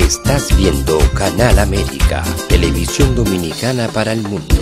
Estás viendo Canal América, televisión dominicana para el mundo.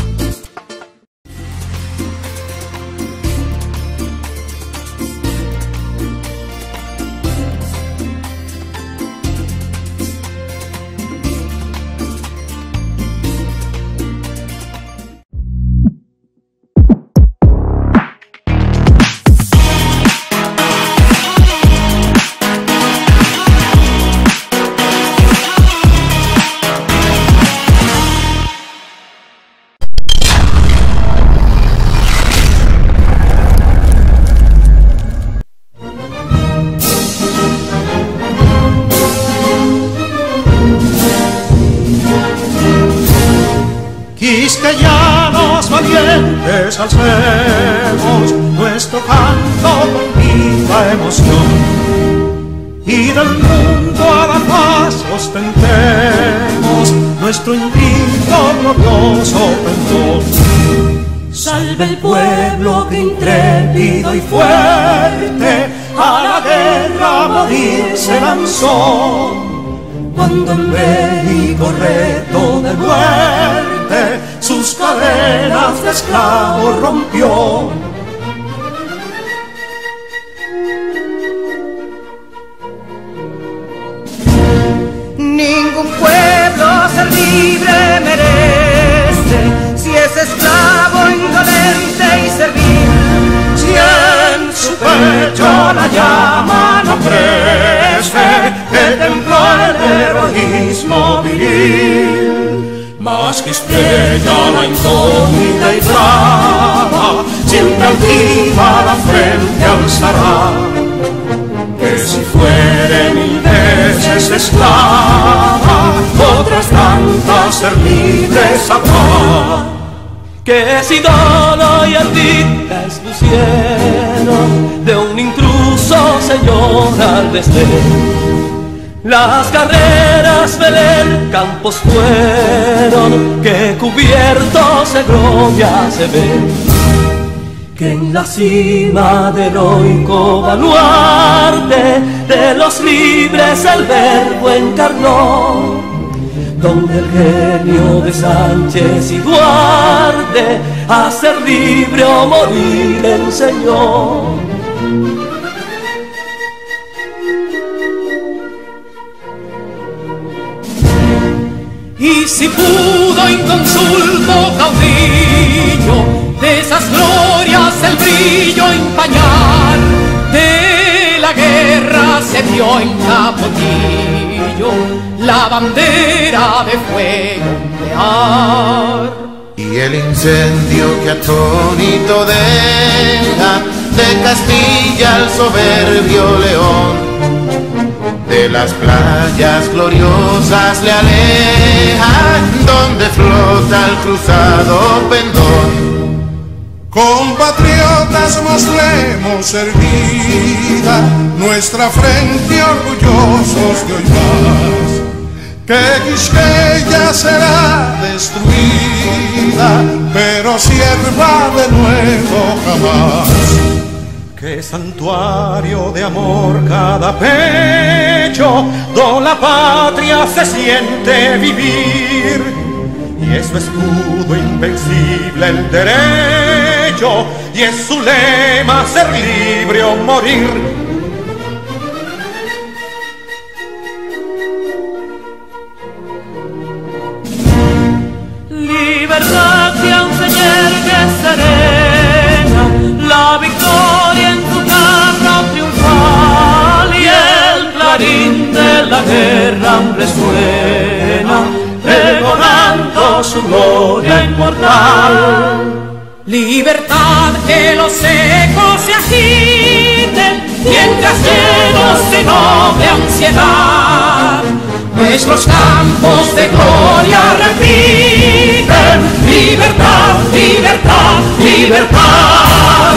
Quisqueyanos valientes alcemos nuestro canto con viva emoción, y del mundo a la paz ostentemos nuestro invicto glorioso pendón. Salve el pueblo que intrépido y fuerte a la guerra a morir se lanzó, cuando en bélico reto de muerte sus cadenas de esclavos rompió. Ningún pueblo ser libre merece si es esclavo, indolente y servil. Si en su pecho la llama no crece, que templó el heroísmo viril, más que estrella la incógnita y brava, siempre altiva la frente alzará, que si fuere 1000 veces esclava, otras tantas ser libre sabrá. Que si dolo y arditas lucieron de un intruso señor al desdén, las carreras Belén campos fueron que cubiertos de gloria se ven, que en la cima del heroico baluarte de los libres el verbo encarnó, donde el genio de Sánchez y Duarte a ser libre o morir enseñó. Y si pudo inconsulto caudillo de esas glorias el brillo empañar, de la guerra se vio en Capotillo la bandera de fuego ondear. Y el incendio que atónito deja de Castilla al soberbio león, de las playas gloriosas le aleja, donde flota el cruzado pendón. Compatriotas, mostremos servida nuestra frente orgullosos de hoy más, que Quisqueya será destruida, pero sierva de nuevo jamás. Que santuario de amor cada pecho, donde la patria se siente vivir, y es su escudo invencible el derecho, y es su lema ser libre o morir. Libertad que aunque llegue serena, la victoria en tu carro triunfal, y el clarín de la guerra aún resuena, pregonando su gloria inmortal. Libertad, que los ecos se agiten, mientras llenos de noble ansiedad nuestros campos de gloria repiten: libertad, libertad, libertad.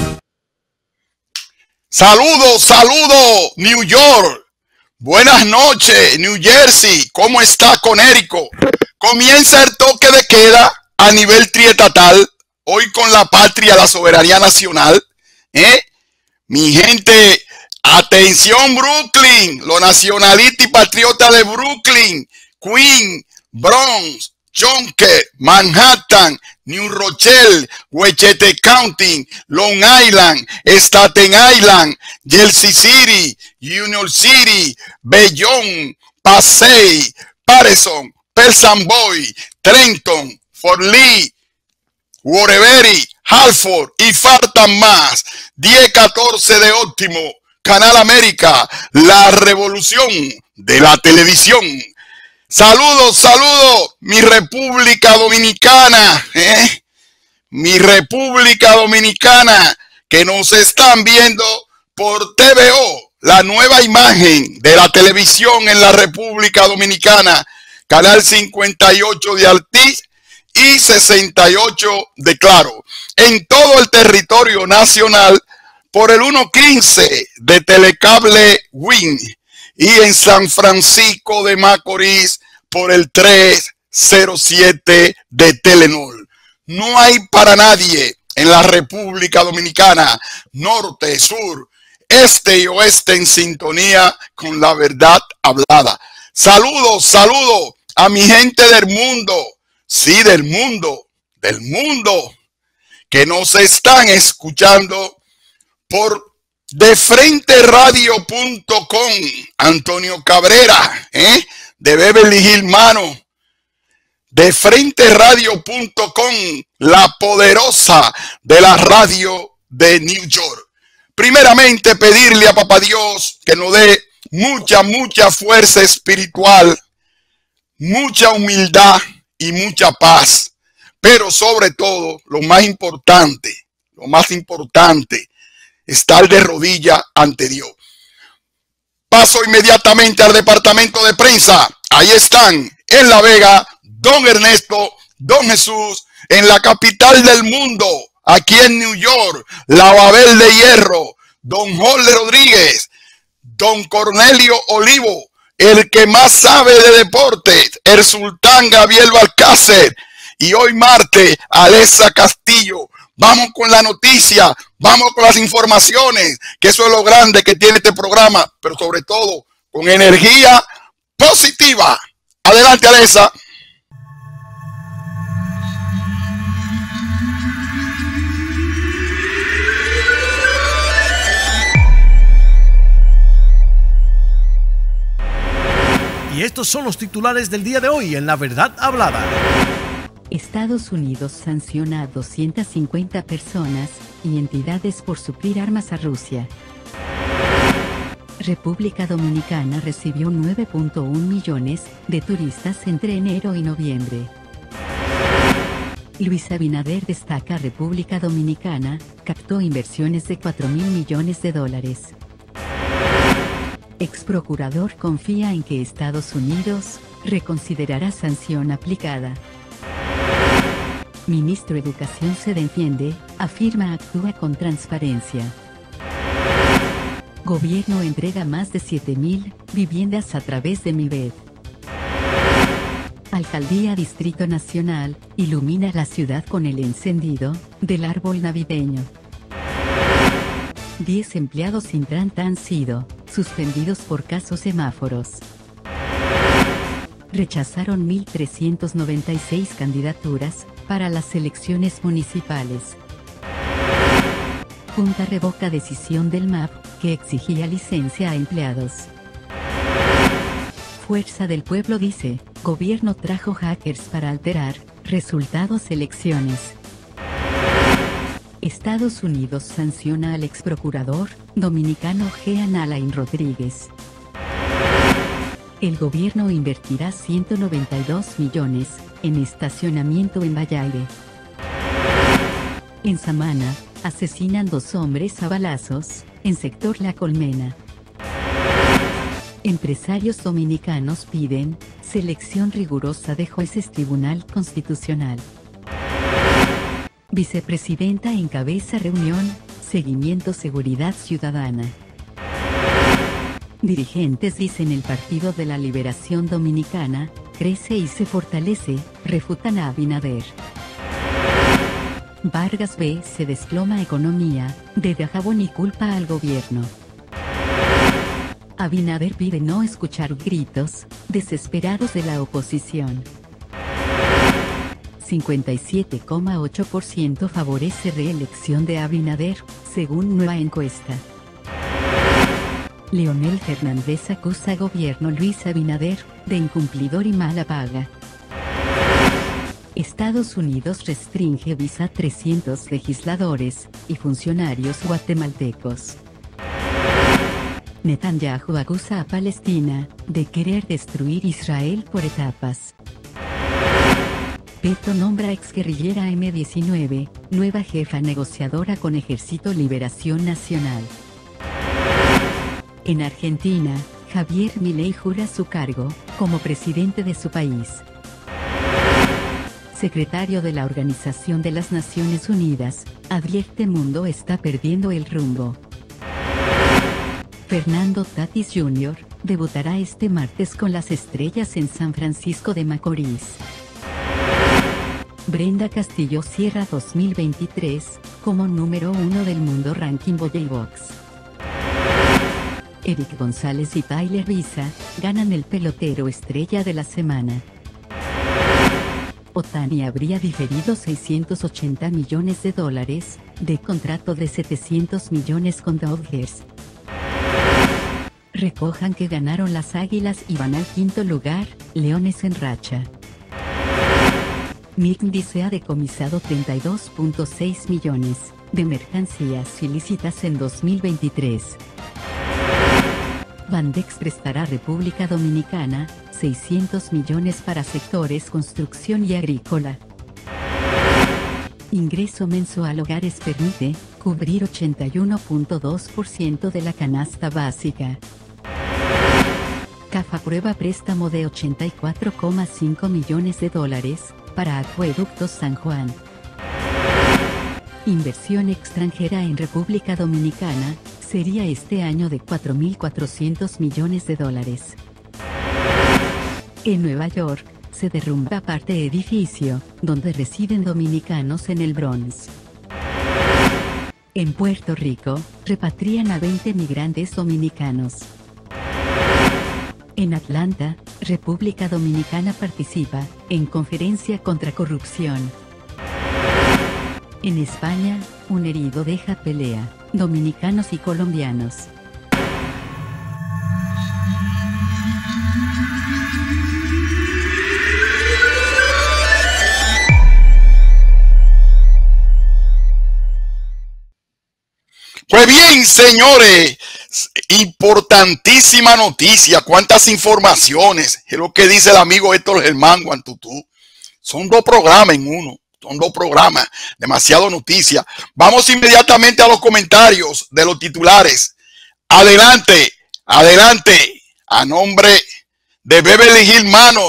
Saludos, saludos, New York. Buenas noches, New Jersey. ¿Cómo está Conérico? Comienza el toque de queda a nivel triestatal, hoy con la patria, la soberanía nacional. Mi gente Atención Brooklyn, los nacionalistas y patriotas de Brooklyn, Queens, Bronx, Yonkers, Manhattan, New Rochelle, Westchester County, Long Island, Staten Island, Jersey City, Union City, Bayonne, Passaic, Patterson, Pelham Boy, Trenton, Fort Lee, Waterbury, Hartford y faltan más. 10-14 de Óptimo, Canal América, la revolución de la televisión. Saludos, saludos, mi República Dominicana, mi República Dominicana, que nos están viendo por TVO, la nueva imagen de la televisión en la República Dominicana, Canal 58 de Altiz y 68 de Claro, en todo el territorio nacional por el 115 de Telecable Win y en San Francisco de Macorís por el 307 de Telenor. No hay para nadie en la República Dominicana, norte, sur, este y oeste en sintonía con la verdad hablada. Saludos, saludos a mi gente del mundo, sí, del mundo, que nos están escuchando por defrenteradio.com, Antonio Cabrera, de Beverly Hills, mano. Defrenteradio.com, la poderosa de la radio de New York. Primeramente, pedirle a Papá Dios que nos dé mucha fuerza espiritual, mucha humildad y mucha paz. Pero sobre todo, lo más importante, estar de rodillas ante Dios. Paso inmediatamente al departamento de prensa. Ahí están, en La Vega, Don Ernesto, Don Jesús, en la capital del mundo, aquí en New York, la Babel de Hierro, Don Jorge Rodríguez, Don Cornelio Olivo, el que más sabe de deportes, el Sultán Gabriel Balcácer, y hoy martes, Alexa Castillo. Vamos con la noticia, vamos con las informaciones, que eso es lo grande que tiene este programa, pero sobre todo con energía positiva. Adelante, Alexa. Y estos son los titulares del día de hoy en La Verdad Hablada. Estados Unidos sanciona a 250 personas y entidades por suplir armas a Rusia. República Dominicana recibió 9.1 millones de turistas entre enero y noviembre. Luis Abinader destaca: República Dominicana captó inversiones de 4.000 millones de dólares. Ex procurador confía en que Estados Unidos reconsiderará sanción aplicada. Ministro de Educación se defiende, afirma actúa con transparencia. Gobierno entrega más de 7.000 viviendas a través de MIBED. Alcaldía Distrito Nacional ilumina la ciudad con el encendido del árbol navideño. 10 empleados Intrant han sido suspendidos por casos semáforos. Rechazaron 1.396 candidaturas para las elecciones municipales. Junta revoca decisión del MAP que exigía licencia a empleados. Fuerza del Pueblo dice: gobierno trajo hackers para alterar resultados elecciones. Estados Unidos sanciona al ex procurador dominicano Jean Alain Rodríguez. El gobierno invertirá 192 millones en estacionamiento en Bayaire. En Samana, asesinan 2 hombres a balazos en sector La Colmena. Empresarios dominicanos piden selección rigurosa de jueces Tribunal Constitucional. Vicepresidenta encabeza reunión, seguimiento seguridad ciudadana. Dirigentes dicen el Partido de la Liberación Dominicana crece y se fortalece, refutan a Abinader. Vargas ve se desploma economía de Dajabón y culpa al gobierno. Abinader pide no escuchar gritos desesperados de la oposición. 57,8% favorece reelección de Abinader, según nueva encuesta. Leonel Fernández acusa a gobierno Luis Abinader de incumplidor y mala paga. Estados Unidos restringe visa a 300 legisladores y funcionarios guatemaltecos. Netanyahu acusa a Palestina de querer destruir Israel por etapas. Petro nombra exguerrillera M-19, nueva jefa negociadora con Ejército Liberación Nacional. En Argentina, Javier Milei jura su cargo como presidente de su país. Secretario de la Organización de las Naciones Unidas, advierte mundo está perdiendo el rumbo. Fernando Tatis Jr. debutará este martes con las Estrellas en San Francisco de Macorís. Brenda Castillo cierra 2023 como número 1 del mundo ranking Volleybox. Eric González y Tyler Visa ganan el pelotero estrella de la semana. Ohtani habría diferido $680 millones de contrato de $700 millones con Dodgers. Recojan que ganaron las Águilas y van al quinto lugar, Leones en racha. MICDI se ha decomisado 32.6 millones de mercancías ilícitas en 2023. Bandex prestará a República Dominicana 600 millones para sectores construcción y agrícola. Ingreso mensual hogares permite cubrir 81.2% de la canasta básica. CAF aprueba préstamo de $84,5 millones para Acueductos San Juan. Inversión extranjera en República Dominicana sería este año de $4.400 millones. En Nueva York, se derrumba parte edificio donde residen dominicanos en el Bronx. En Puerto Rico, repatrian a 20 migrantes dominicanos. En Atlanta, República Dominicana participa en conferencia contra corrupción. En España, un herido deja pelea, dominicanos y colombianos. Pues bien, señores, importantísima noticia, cuántas informaciones, es lo que dice el amigo Héctor Germán Guantutú. Son dos programas en uno, son dos programas, demasiado noticia. Vamos inmediatamente a los comentarios de los titulares. Adelante, adelante, a nombre de Beverly Hills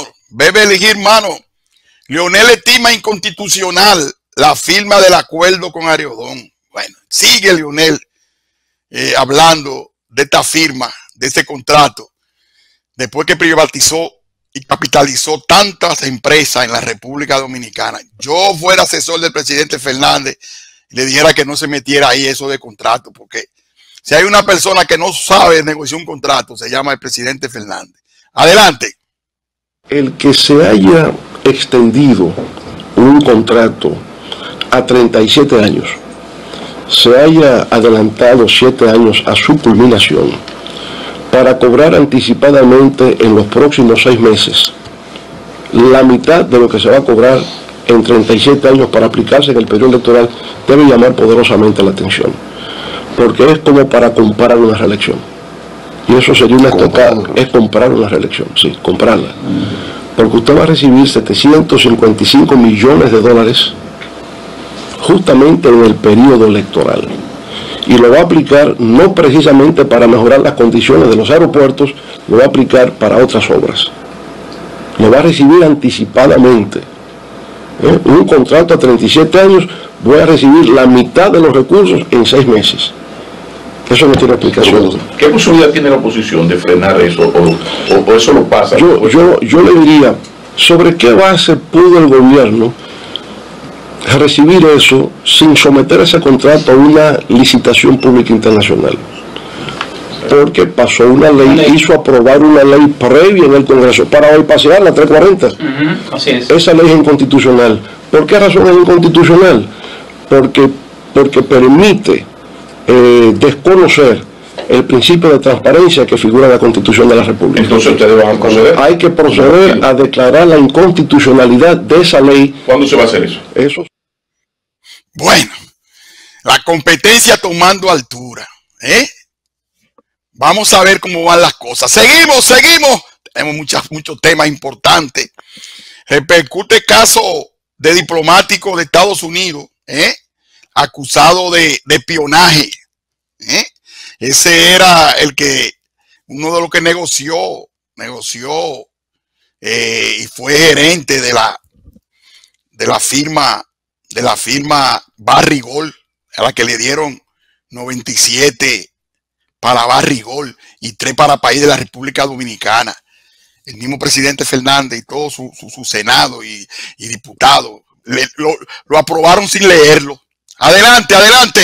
Manor, Leonel estima inconstitucional la firma del acuerdo con Arreodón. Bueno, sigue Leonel hablando de esta firma, de este contrato, después que privatizó y capitalizó tantas empresas en la República Dominicana. Yo fuera asesor del presidente Fernández y le dijera que no se metiera ahí eso de contrato, porque si hay una persona que no sabe negociar un contrato, se llama el presidente Fernández. Adelante. El que se haya extendido un contrato a 37 años, se haya adelantado 7 años a su culminación para cobrar anticipadamente en los próximos 6 meses la mitad de lo que se va a cobrar en 37 años para aplicarse en el periodo electoral, debe llamar poderosamente la atención, porque es como para comprar una reelección, y eso sería una estocada, es comprar una reelección, sí, comprarla, porque usted va a recibir $755 millones justamente en el periodo electoral, y lo va a aplicar no precisamente para mejorar las condiciones de los aeropuertos, lo va a aplicar para otras obras, lo va a recibir anticipadamente. Un contrato a 37 años, voy a recibir la mitad de los recursos en 6 meses. Eso no tiene explicación. ¿Qué posibilidad tiene la oposición de frenar eso o eso lo pasa? Yo le diría, ¿sobre qué base pudo el gobierno recibir eso sin someter ese contrato a una licitación pública internacional? porque pasó una ley, hizo aprobar una ley previa en el Congreso para bypasear la 340. Así es. Esa ley es inconstitucional. ¿Por qué razón es inconstitucional? Porque permite desconocer el principio de transparencia que figura en la Constitución de la República. Entonces ustedes van a proceder. Hay que proceder a declarar la inconstitucionalidad de esa ley. ¿Cuándo se va a hacer eso? Eso. Bueno, la competencia tomando altura, Vamos a ver cómo van las cosas. Seguimos. Tenemos muchos temas importantes. Repercute caso de diplomático de Estados Unidos, acusado de espionaje. Ese era uno de los que negoció y fue gerente de la firma Barrigold, a la que le dieron 97 para Barrigold y 3 para país de la República Dominicana. El mismo presidente Fernández y todo su Senado y diputados lo aprobaron sin leerlo. Adelante.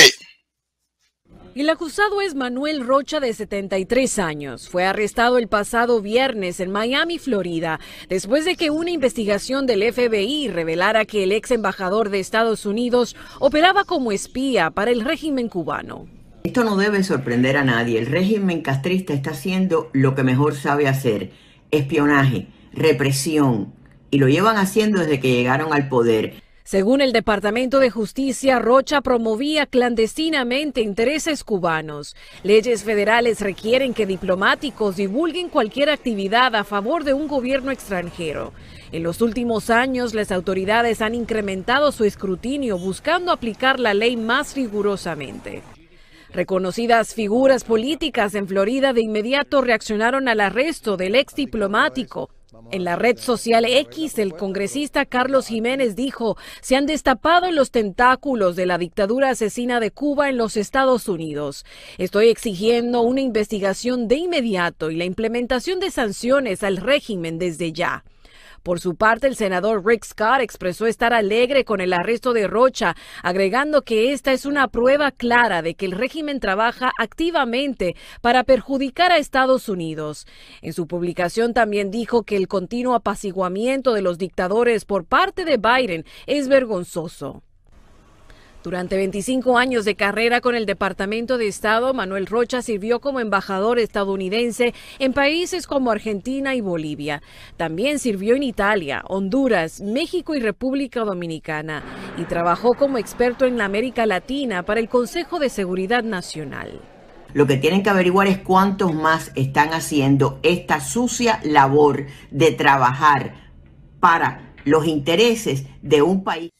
El acusado es Manuel Rocha, de 73 años. Fue arrestado el pasado viernes en Miami, Florida, después de que una investigación del FBI revelara que el ex embajador de Estados Unidos operaba como espía para el régimen cubano. Esto no debe sorprender a nadie. El régimen castrista está haciendo lo que mejor sabe hacer: espionaje, represión, y lo llevan haciendo desde que llegaron al poder. Según el Departamento de Justicia, Rocha promovía clandestinamente intereses cubanos. Leyes federales requieren que diplomáticos divulguen cualquier actividad a favor de un gobierno extranjero. En los últimos años, las autoridades han incrementado su escrutinio buscando aplicar la ley más rigurosamente. Reconocidas figuras políticas en Florida de inmediato reaccionaron al arresto del ex diplomático. En la red social X, el congresista Carlos Jiménez dijo: se han destapado los tentáculos de la dictadura asesina de Cuba en los Estados Unidos. Estoy exigiendo una investigación de inmediato y la implementación de sanciones al régimen desde ya. Por su parte, el senador Rick Scott expresó estar alegre con el arresto de Rocha, agregando que esta es una prueba clara de que el régimen trabaja activamente para perjudicar a Estados Unidos. En su publicación también dijo que el continuo apaciguamiento de los dictadores por parte de Biden es vergonzoso. Durante 25 años de carrera con el Departamento de Estado, Manuel Rocha sirvió como embajador estadounidense en países como Argentina y Bolivia. También sirvió en Italia, Honduras, México y República Dominicana, y trabajó como experto en la América Latina para el Consejo de Seguridad Nacional. Lo que tienen que averiguar es cuántos más están haciendo esta sucia labor de trabajar para los intereses de un país.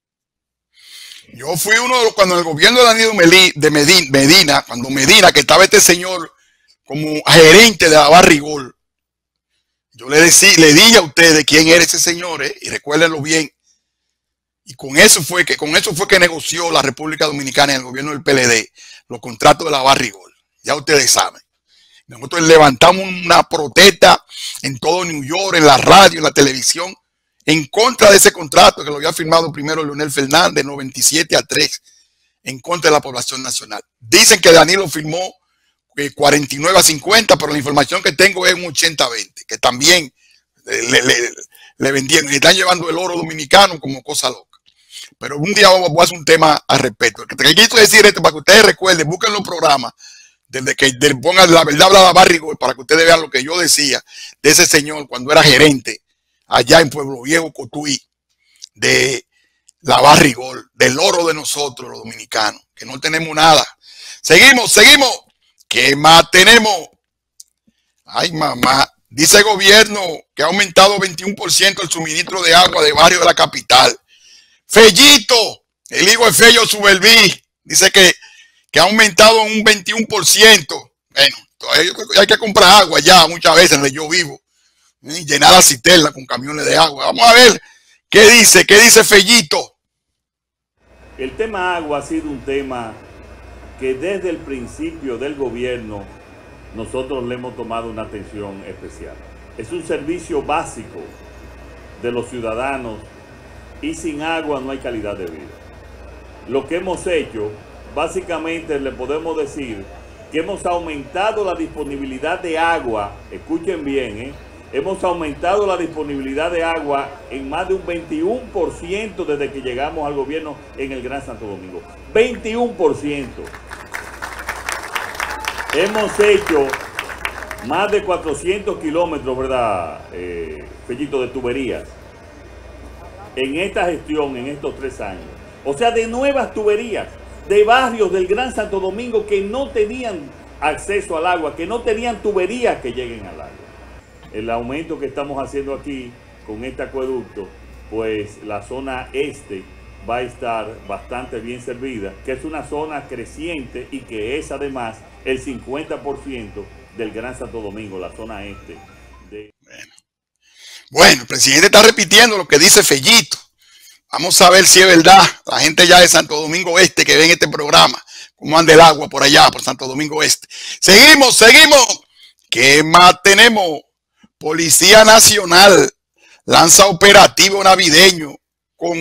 Yo fui uno de los, cuando el gobierno de Danilo Medina, cuando Medina, que estaba este señor como gerente de la Barrigold, yo le dije a ustedes quién era ese señor, y recuérdenlo bien. Y con eso fue que negoció la República Dominicana y el gobierno del PLD los contratos de la Barrigold. Ya ustedes saben. Nosotros levantamos una protesta en todo New York, en la radio, en la televisión, en contra de ese contrato que lo había firmado primero Leonel Fernández, 97-3, en contra de la población nacional. Dicen que Danilo firmó 49-50, pero la información que tengo es un 80-20, que también le vendieron. Y están llevando el oro dominicano como cosa loca. Pero un día voy a hacer un tema al respecto. Te quiero decir esto para que ustedes recuerden, busquen los programas, desde que pongan La Verdad Hablada Barrigold, para que ustedes vean lo que yo decía de ese señor cuando era gerente allá en Pueblo Viejo, Cotuí, de la Barrigold, del oro de nosotros los dominicanos, que no tenemos nada. Seguimos. ¿Qué más tenemos? Ay, mamá. Dice el gobierno que ha aumentado 21% el suministro de agua de barrio de la capital. Fellito, el hijo de Fello Suberví, dice que ha aumentado un 21%. Bueno, hay que comprar agua ya muchas veces donde yo vivo. Llenar la cisterna con camiones de agua. Vamos a ver qué dice Fellito. El tema agua ha sido un tema que desde el principio del gobierno nosotros le hemos tomado una atención especial. Es un servicio básico de los ciudadanos y sin agua no hay calidad de vida. Lo que hemos hecho, básicamente le podemos decir que hemos aumentado la disponibilidad de agua, escuchen bien, hemos aumentado la disponibilidad de agua en más de un 21% desde que llegamos al gobierno en el Gran Santo Domingo. 21%. Hemos hecho más de 400 kilómetros, ¿verdad, Fellito, de tuberías en esta gestión, en estos 3 años? O sea, de nuevas tuberías, de barrios del Gran Santo Domingo que no tenían acceso al agua, que no tenían tuberías que lleguen al agua. El aumento que estamos haciendo aquí con este acueducto, pues la zona este va a estar bastante bien servida, que es una zona creciente y que es además el 50% del Gran Santo Domingo, la zona este. Bueno, el presidente está repitiendo lo que dice Fellito. Vamos a ver si es verdad. La gente ya de Santo Domingo Este que ven este programa, cómo anda el agua por allá, por Santo Domingo Este. Seguimos. ¿Qué más tenemos? Policía Nacional lanza operativo navideño con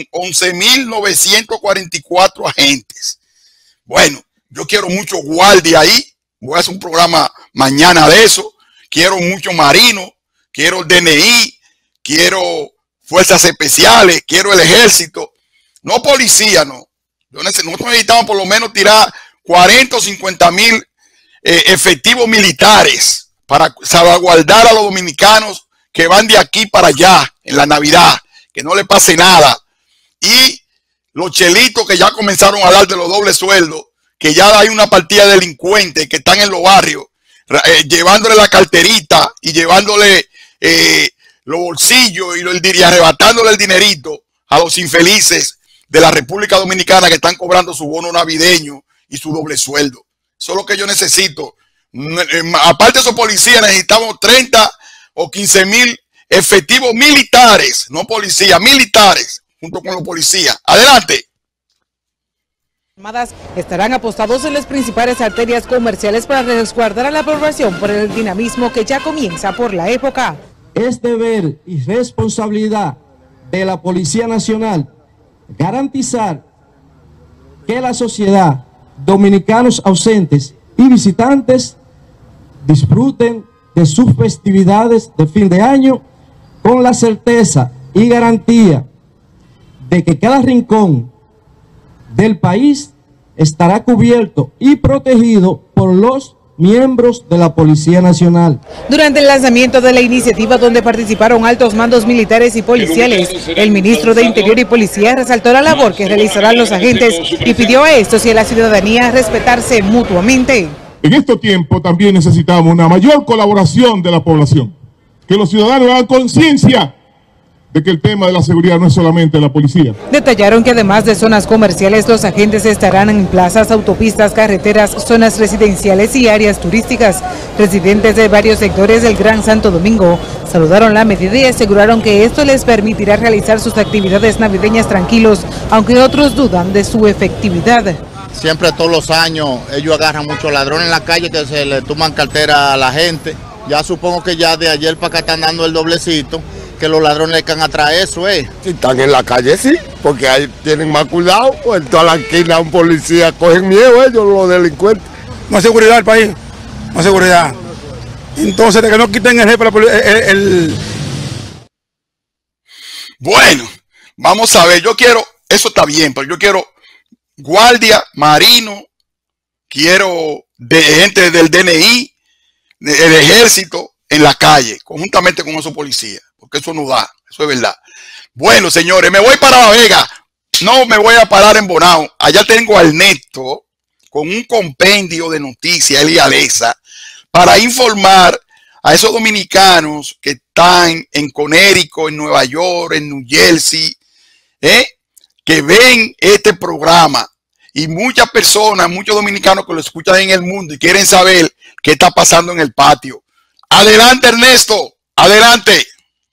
11.944 agentes. Bueno, yo quiero mucho guardia ahí. Voy a hacer un programa mañana de eso. Quiero mucho marino, quiero el DNI, quiero fuerzas especiales, quiero el ejército. No policía, no. Nosotros necesitamos por lo menos tirar 40 o 50 mil efectivos militares para salvaguardar a los dominicanos que van de aquí para allá en la Navidad, que no le pase nada. Y los chelitos que ya comenzaron a dar de los dobles sueldos, que ya hay una partida de delincuentes que están en los barrios, llevándole la carterita y llevándole los bolsillos y arrebatándole el dinerito a los infelices de la República Dominicana que están cobrando su bono navideño y su doble sueldo. Eso es lo que yo necesito. Aparte de esos policías, necesitamos 30 o 15 mil efectivos militares, no policías, militares, junto con los policías. Adelante. Armadas estarán apostados en las principales arterias comerciales para resguardar a la población por el dinamismo que ya comienza por la época. Es deber y responsabilidad de la Policía Nacional garantizar que la sociedad, dominicanos ausentes y visitantes disfruten de sus festividades de fin de año con la certeza y garantía de que cada rincón del país estará cubierto y protegido por los miembros de la Policía Nacional. Durante el lanzamiento de la iniciativa, donde participaron altos mandos militares y policiales, el ministro de Interior y Policía resaltó la labor que realizarán los agentes y pidió a estos y a la ciudadanía respetarse mutuamente. En este tiempo también necesitamos una mayor colaboración de la población, que los ciudadanos hagan conciencia de que el tema de la seguridad no es solamente la policía. Detallaron que además de zonas comerciales, los agentes estarán en plazas, autopistas, carreteras, zonas residenciales y áreas turísticas. Residentes de varios sectores del Gran Santo Domingo saludaron la medida y aseguraron que esto les permitirá realizar sus actividades navideñas tranquilos, aunque otros dudan de su efectividad. Siempre todos los años ellos agarran muchos ladrones en la calle que se le toman cartera a la gente. Ya supongo que ya de ayer para acá están dando el doblecito, que los ladrones están atrás de eso, Si están en la calle, sí, porque ahí tienen más cuidado. Pues en toda la esquina un policía cogen miedo ellos, los delincuentes. No hay seguridad el país, no hay seguridad. Entonces, de que no quiten el jefe, Bueno, vamos a ver, yo quiero, eso está bien, pero yo quiero guardia, marino, quiero de gente del DNI, del ejército en la calle, conjuntamente con esos policías, porque eso no da, eso es verdad. Bueno, señores, me voy para La Vega, no me voy a parar en Bonao. Allá tengo a Ernesto con un compendio de noticias, él y Alesa, para informar a esos dominicanos que están en Connecticut, en Nueva York, en New Jersey, que ven este programa, y muchas personas, muchos dominicanos que lo escuchan en el mundo y quieren saber qué está pasando en el patio. Adelante, Ernesto, adelante.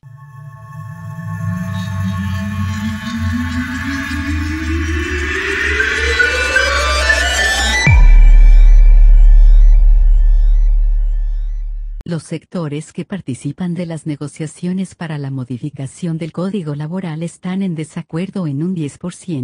Los sectores que participan de las negociaciones para la modificación del Código Laboral están en desacuerdo en un 10%.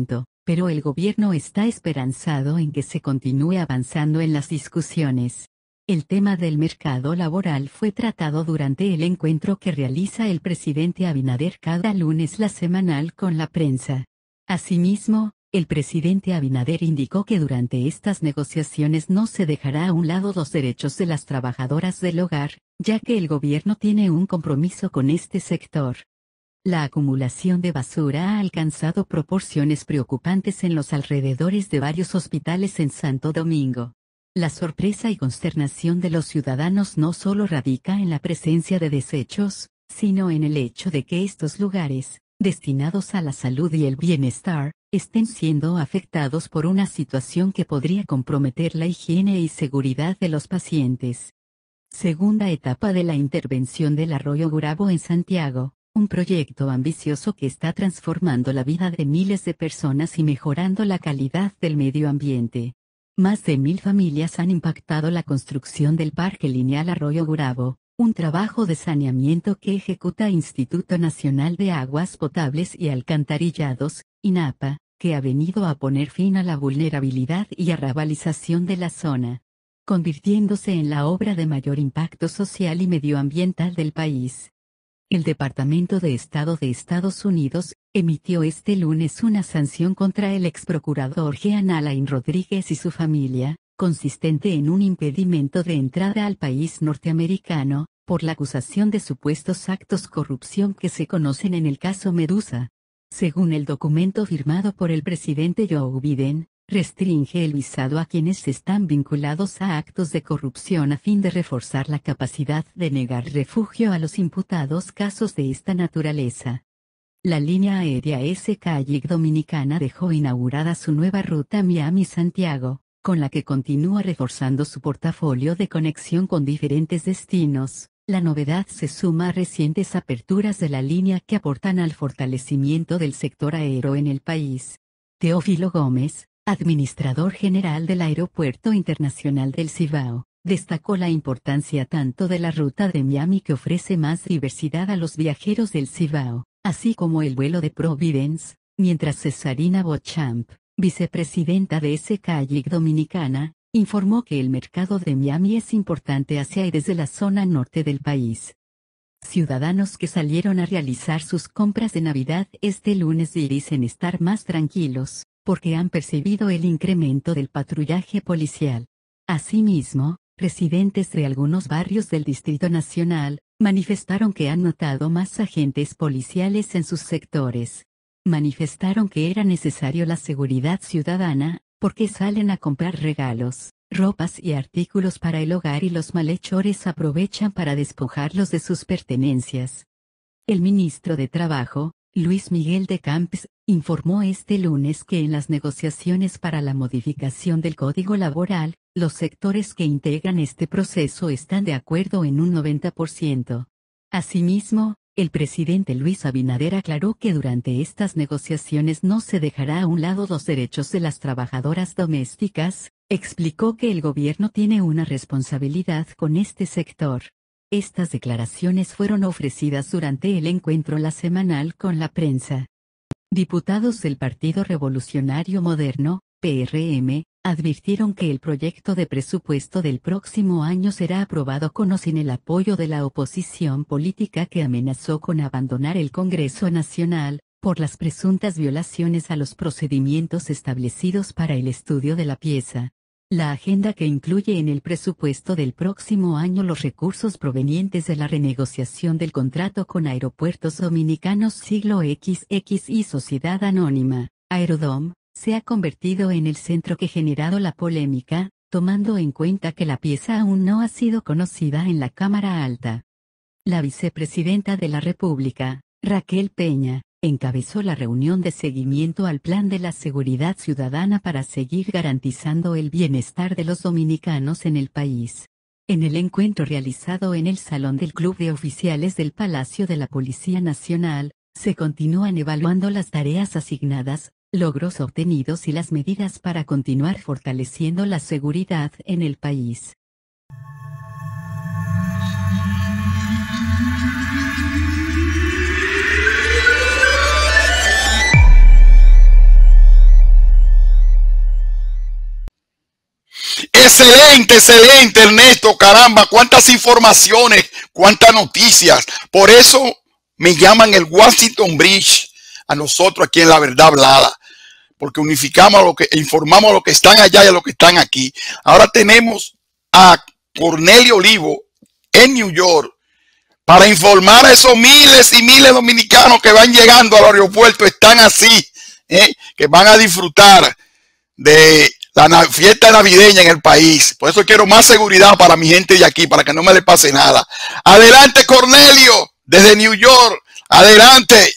pero el gobierno está esperanzado en que se continúe avanzando en las discusiones. El tema del mercado laboral fue tratado durante el encuentro que realiza el presidente Abinader cada lunes la semanal con la prensa. Asimismo, el presidente Abinader indicó que durante estas negociaciones no se dejará a un lado los derechos de las trabajadoras del hogar, ya que el gobierno tiene un compromiso con este sector. La acumulación de basura ha alcanzado proporciones preocupantes en los alrededores de varios hospitales en Santo Domingo. La sorpresa y consternación de los ciudadanos no solo radica en la presencia de desechos, sino en el hecho de que estos lugares, destinados a la salud y el bienestar, estén siendo afectados por una situación que podría comprometer la higiene y seguridad de los pacientes. Segunda etapa de la intervención del Arroyo Gurabo en Santiago, un proyecto ambicioso que está transformando la vida de miles de personas y mejorando la calidad del medio ambiente. Más de 1000 familias han impactado la construcción del Parque Lineal Arroyo Gurabo, un trabajo de saneamiento que ejecuta Instituto Nacional de Aguas Potables y Alcantarillados, INAPA, que ha venido a poner fin a la vulnerabilidad y arrabalización de la zona, convirtiéndose en la obra de mayor impacto social y medioambiental del país. El Departamento de Estado de Estados Unidos emitió este lunes una sanción contra el exprocurador Jean Alain Rodríguez y su familia, consistente en un impedimento de entrada al país norteamericano, por la acusación de supuestos actos corrupción que se conocen en el caso Medusa. Según el documento firmado por el presidente Joe Biden, restringe el visado a quienes están vinculados a actos de corrupción a fin de reforzar la capacidad de negar refugio a los imputados casos de esta naturaleza. La línea aérea SkyLink Dominicana dejó inaugurada su nueva ruta Miami-Santiago, con la que continúa reforzando su portafolio de conexión con diferentes destinos. La novedad se suma a recientes aperturas de la línea que aportan al fortalecimiento del sector aéreo en el país. Teófilo Gómez, administrador general del Aeropuerto Internacional del Cibao, destacó la importancia tanto de la ruta de Miami que ofrece más diversidad a los viajeros del Cibao, así como el vuelo de Providence, mientras Cesarina Beauchamp, vicepresidenta de SkyLink Dominicana, informó que el mercado de Miami es importante hacia y desde la zona norte del país. Ciudadanos que salieron a realizar sus compras de Navidad este lunes dicen estar más tranquilos, porque han percibido el incremento del patrullaje policial. Asimismo, residentes de algunos barrios del Distrito Nacional, manifestaron que han notado más agentes policiales en sus sectores. Manifestaron que era necesario la seguridad ciudadana, porque salen a comprar regalos, ropas y artículos para el hogar y los malhechores aprovechan para despojarlos de sus pertenencias. El ministro de Trabajo, Luis Miguel de Camps, informó este lunes que en las negociaciones para la modificación del Código Laboral, los sectores que integran este proceso están de acuerdo en un 90%. Asimismo, el presidente Luis Abinader aclaró que durante estas negociaciones no se dejará a un lado los derechos de las trabajadoras domésticas. Explicó que el gobierno tiene una responsabilidad con este sector. Estas declaraciones fueron ofrecidas durante el encuentro la semanal con la prensa. Diputados del Partido Revolucionario Moderno, PRM, advirtieron que el proyecto de presupuesto del próximo año será aprobado con o sin el apoyo de la oposición política que amenazó con abandonar el Congreso Nacional, por las presuntas violaciones a los procedimientos establecidos para el estudio de la pieza. La agenda que incluye en el presupuesto del próximo año los recursos provenientes de la renegociación del contrato con Aeropuertos Dominicanos Siglo XX y Sociedad Anónima, Aerodom, se ha convertido en el centro que ha generado la polémica, tomando en cuenta que la pieza aún no ha sido conocida en la Cámara Alta. La vicepresidenta de la República, Raquel Peña, encabezó la reunión de seguimiento al Plan de la Seguridad Ciudadana para seguir garantizando el bienestar de los dominicanos en el país. En el encuentro realizado en el Salón del Club de Oficiales del Palacio de la Policía Nacional, se continúan evaluando las tareas asignadas, logros obtenidos y las medidas para continuar fortaleciendo la seguridad en el país. Excelente, excelente, Ernesto. Caramba, cuántas informaciones, cuántas noticias. Por eso me llaman el Washington Bridge a nosotros aquí en La Verdad Hablada, porque unificamos informamos a los que están allá y a los que están aquí. Ahora tenemos a Cornelio Olivo en New York para informar a esos miles y miles de dominicanos que van llegando al aeropuerto, están así, que van a disfrutar de la fiesta navideña en el país. Por eso quiero más seguridad para mi gente de aquí, para que no me le pase nada. Adelante, Cornelio, desde New York. Adelante.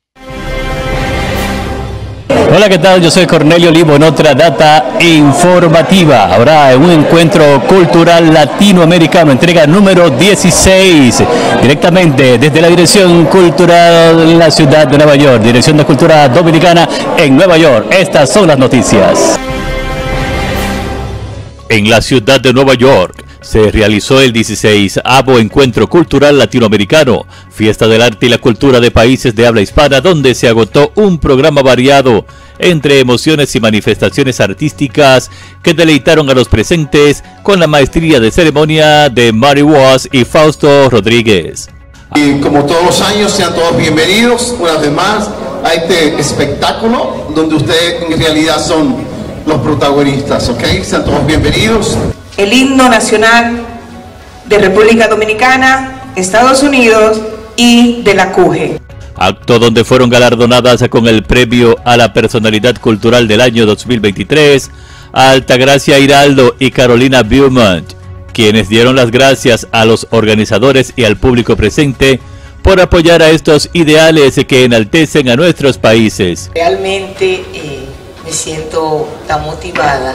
Hola, ¿qué tal? Yo soy Cornelio Olivo en otra data informativa. Habrá un encuentro cultural latinoamericano, entrega número 16, directamente desde la Dirección Cultural en la ciudad de Nueva York, Dirección de Cultura Dominicana en Nueva York. Estas son las noticias. En la ciudad de Nueva York se realizó el 16º Encuentro Cultural Latinoamericano, Fiesta del Arte y la Cultura de Países de Habla Hispana, donde se agotó un programa variado entre emociones y manifestaciones artísticas que deleitaron a los presentes con la maestría de ceremonia de Mary Was y Fausto Rodríguez. Y como todos los años, sean todos bienvenidos una vez más a este espectáculo donde ustedes en realidad son los protagonistas, ¿ok? Sean todos bienvenidos. El himno nacional de República Dominicana, Estados Unidos y de la CUGE. Acto donde fueron galardonadas con el premio a la personalidad cultural del año 2023 Altagracia Hiraldo y Carolina Beaumont, quienes dieron las gracias a los organizadores y al público presente por apoyar a estos ideales que enaltecen a nuestros países. Realmente me siento tan motivada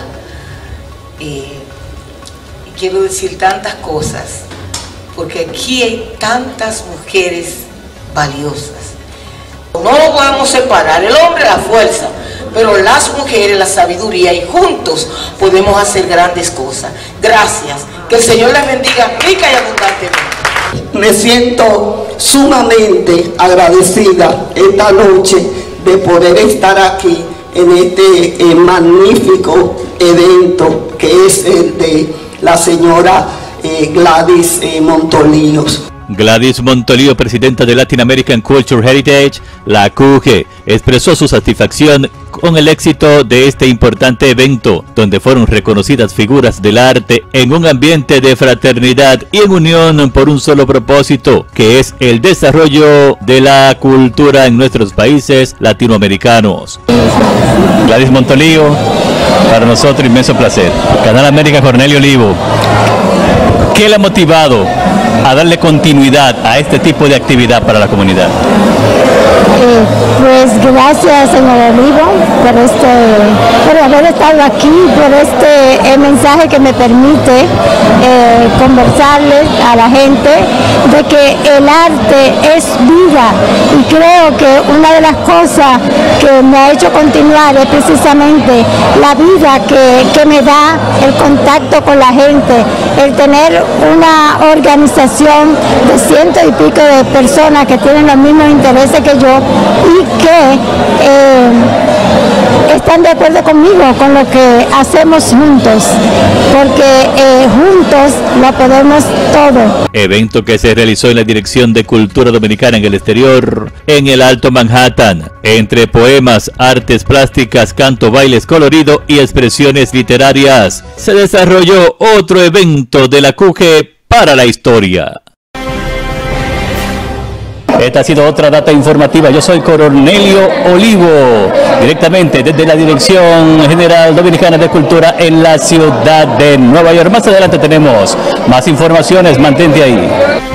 y quiero decir tantas cosas, porque aquí hay tantas mujeres valiosas. No lo podemos separar, el hombre la fuerza, pero las mujeres la sabiduría, y juntos podemos hacer grandes cosas. Gracias, que el Señor les bendiga rica y abundantemente. Me siento sumamente agradecida esta noche de poder estar aquí en este magnífico evento que es el de la señora Gladys Montolíos. Gladys Montolío, presidenta de Latin American Culture Heritage, la CUGE, expresó su satisfacción con el éxito de este importante evento, donde fueron reconocidas figuras del arte en un ambiente de fraternidad y en unión por un solo propósito, que es el desarrollo de la cultura en nuestros países latinoamericanos. Gladys Montolío, para nosotros inmenso placer. Canal América, Cornelio Olivo. ¿Qué le ha motivado a darle continuidad a este tipo de actividad para la comunidad? Pues gracias, señor Olivo, por haber estado aquí, por este mensaje que me permite conversarles a la gente de que el arte es vida, y creo que una de las cosas que me ha hecho continuar es precisamente la vida que me da el contacto con la gente, el tener una organización de cientos y pico de personas que tienen los mismos intereses que yo y que están de acuerdo conmigo con lo que hacemos juntos, porque juntos lo podemos todo. Evento que se realizó en la Dirección de Cultura Dominicana en el exterior, en el Alto Manhattan, entre poemas, artes plásticas, canto, bailes colorido y expresiones literarias. Se desarrolló otro evento de la CUGE para la historia. Esta ha sido otra data informativa. Yo soy Cornelio Olivo, directamente desde la Dirección General Dominicana de Cultura en la ciudad de Nueva York. Más adelante tenemos más informaciones, mantente ahí.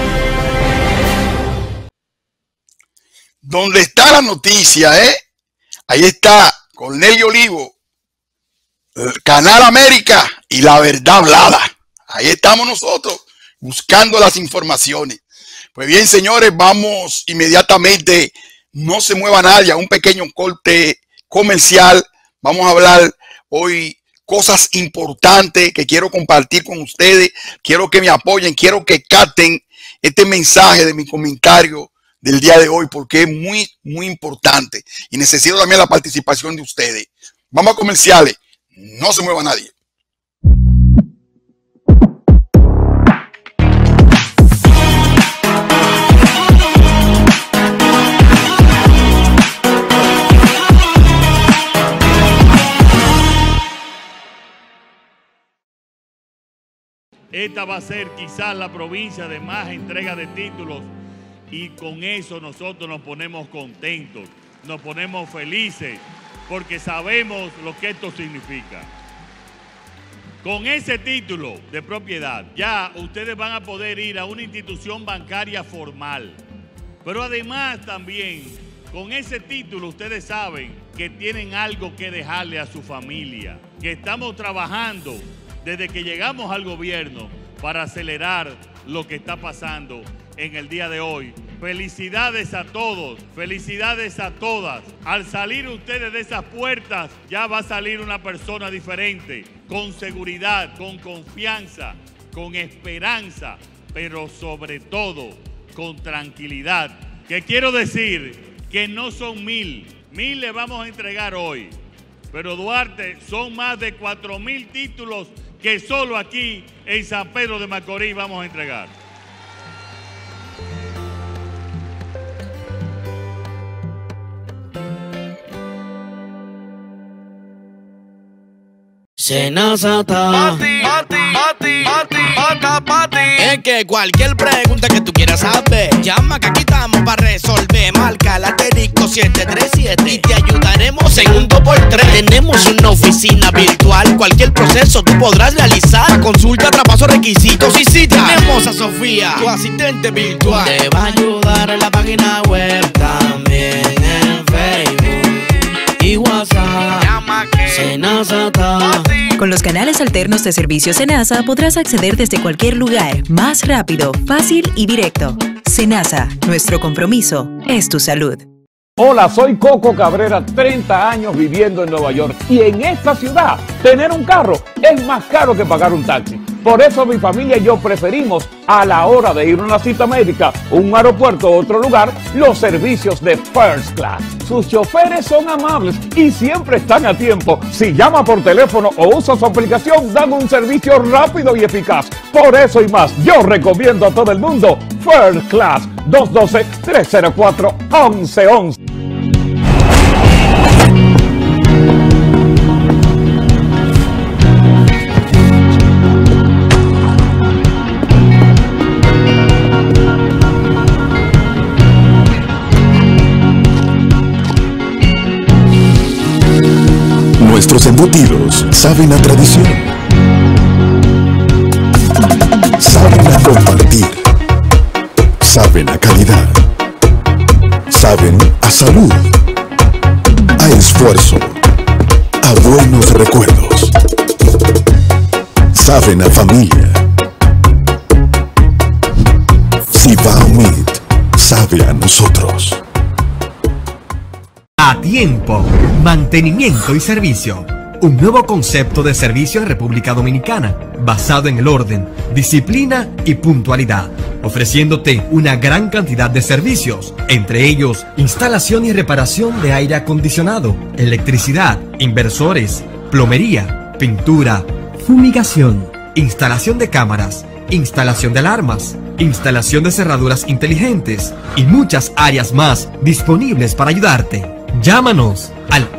¿Dónde está la noticia, Ahí está Cornelio Olivo, Canal América y La Verdad Hablada. Ahí estamos nosotros buscando las informaciones. Pues bien, señores, vamos inmediatamente, no se mueva nadie, a un pequeño corte comercial. Vamos a hablar hoy cosas importantes que quiero compartir con ustedes. Quiero que me apoyen, quiero que capten este mensaje de mi comentario del día de hoy, porque es muy, muy importante y necesito también la participación de ustedes. Vamos a comerciales, no se mueva nadie. esta va a ser quizás la provincia de más entrega de títulos y con eso nosotros nos ponemos contentos, nos ponemos felices porque sabemos lo que esto significa. Con ese título de propiedad ya ustedes van a poder ir a una institución bancaria formal, pero además también con ese título ustedes saben que tienen algo que dejarle a su familia, que estamos trabajando desde que llegamos al gobierno para acelerar lo que está pasando en el día de hoy. Felicidades a todos, felicidades a todas. Al salir ustedes de esas puertas ya va a salir una persona diferente, con seguridad, con confianza, con esperanza, pero sobre todo con tranquilidad. Que quiero decir que no son 1000 le vamos a entregar hoy, pero Duarte son más de 4000 títulos que solo aquí en San Pedro de Macorís vamos a entregar. Senasa es que cualquier pregunta que tú quieras saber, llama que aquí estamos para resolver. Marca el asterisco 737 y te ayudaremos en un 2x3. Tenemos una oficina virtual, cualquier proceso tú podrás realizar. Consulta, traspaso, requisitos y cita. Tenemos a Sofía, tu asistente virtual. Te va a ayudar en la página web, también en Facebook y WhatsApp. Llama que Senasa. Con los canales alternos de servicio Senasa podrás acceder desde cualquier lugar, más rápido, fácil y directo. Senasa, nuestro compromiso es tu salud. Hola, soy Coco Cabrera, 30 años viviendo en Nueva York y en esta ciudad tener un carro es más caro que pagar un taxi. Por eso mi familia y yo preferimos a la hora de ir a una cita médica, un aeropuerto o otro lugar, los servicios de First Class. Sus choferes son amables y siempre están a tiempo. Si llama por teléfono o usa su aplicación, dan un servicio rápido y eficaz. Por eso y más, yo recomiendo a todo el mundo First Class, 212-304-1111. Nuestros embutidos saben a tradición, saben a compartir, saben a calidad, saben a salud, a esfuerzo, a buenos recuerdos, saben a familia. Cibao Meat sabe a nosotros. A tiempo, mantenimiento y servicio. Un nuevo concepto de servicio en República Dominicana, basado en el orden, disciplina y puntualidad, ofreciéndote una gran cantidad de servicios, entre ellos instalación y reparación de aire acondicionado, electricidad, inversores, plomería, pintura, fumigación, instalación de cámaras, instalación de alarmas, instalación de cerraduras inteligentes y muchas áreas más disponibles para ayudarte. Llámanos al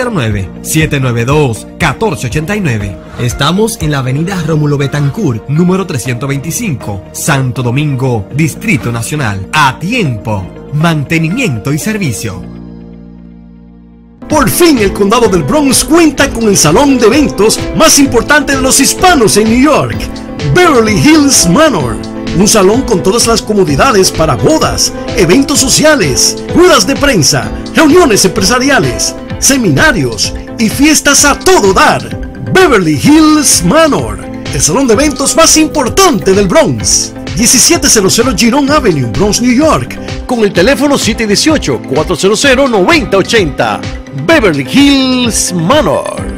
809-792-1489. Estamos en la avenida Rómulo Betancourt, número 325, Santo Domingo, Distrito Nacional. A tiempo, mantenimiento y servicio. Por fin el condado del Bronx cuenta con el salón de eventos más importante de los hispanos en New York, Beverly Hills Manor. Un salón con todas las comodidades para bodas, eventos sociales, ruedas de prensa, reuniones empresariales, seminarios y fiestas a todo dar. Beverly Hills Manor, el salón de eventos más importante del Bronx. 1700 Girón Avenue, Bronx, New York, con el teléfono 718-400-9080. Beverly Hills Manor.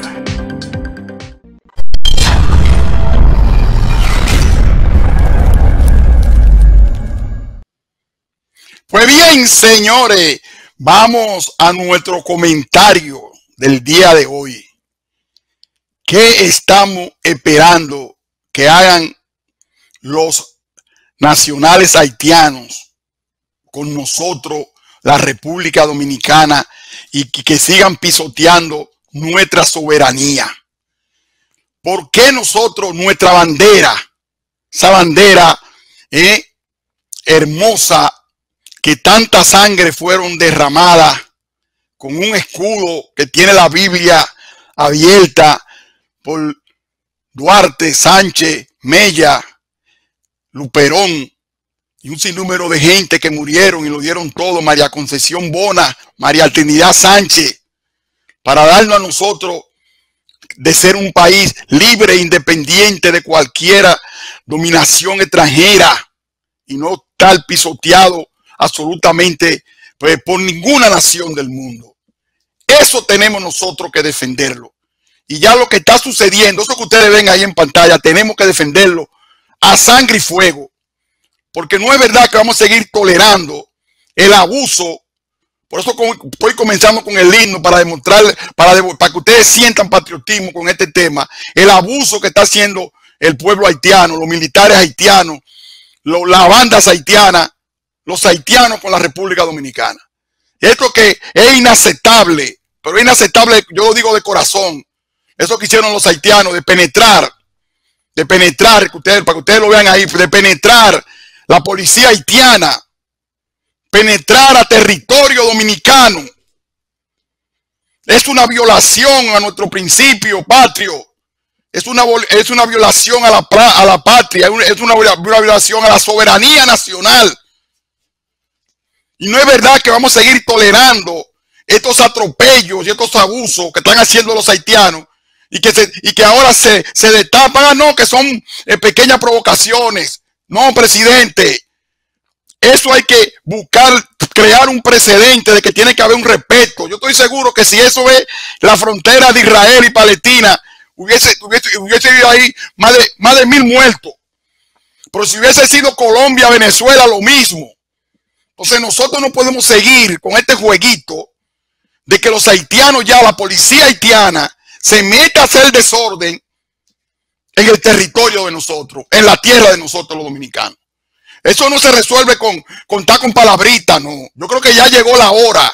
Pues bien, señores, vamos a nuestro comentario del día de hoy. ¿Qué estamos esperando que hagan los nacionales haitianos con nosotros, la República Dominicana, y que sigan pisoteando nuestra soberanía? ¿Por qué nosotros, nuestra bandera esa bandera hermosa, que tanta sangre fueron derramadas, con un escudo que tiene la Biblia abierta por Duarte, Sánchez, Mella, Luperón y un sinnúmero de gente que murieron y lo dieron todo, María Concepción Bona, María Trinidad Sánchez, para darnos a nosotros de ser un país libre e independiente de cualquier dominación extranjera y no estar pisoteado absolutamente por ninguna nación del mundo. Eso tenemos nosotros que defenderlo. Y ya lo que está sucediendo, eso que ustedes ven ahí en pantalla, tenemos que defenderlo a sangre y fuego. Porque no es verdad que vamos a seguir tolerando el abuso. Por eso estoy comenzando con el himno para demostrar, para que ustedes sientan patriotismo con este tema. El abuso que está haciendo el pueblo haitiano, los militares haitianos, las bandas haitianas, los haitianos con la República Dominicana. Esto que es inaceptable, pero es inaceptable, yo lo digo de corazón. Eso que hicieron los haitianos, de penetrar, para que ustedes lo vean ahí, de penetrar la policía haitiana, penetrar a territorio dominicano. Es una violación a nuestro principio patrio. Es una violación a la patria, es una violación a la soberanía nacional. Y no es verdad que vamos a seguir tolerando estos atropellos y estos abusos que están haciendo los haitianos y que ahora se destapan, no, que son pequeñas provocaciones. No, presidente, eso hay que crear un precedente de que tiene que haber un respeto. Yo estoy seguro que si eso es la frontera de Israel y Palestina, hubiese habido ahí más de 1000 muertos. Pero si hubiese sido Colombia, Venezuela, lo mismo. Entonces nosotros no podemos seguir con este jueguito de que los haitianos, ya la policía haitiana, se meta a hacer desorden en el territorio de nosotros, en la tierra de nosotros los dominicanos. Eso no se resuelve con contar con palabritas, no. Yo creo que ya llegó la hora,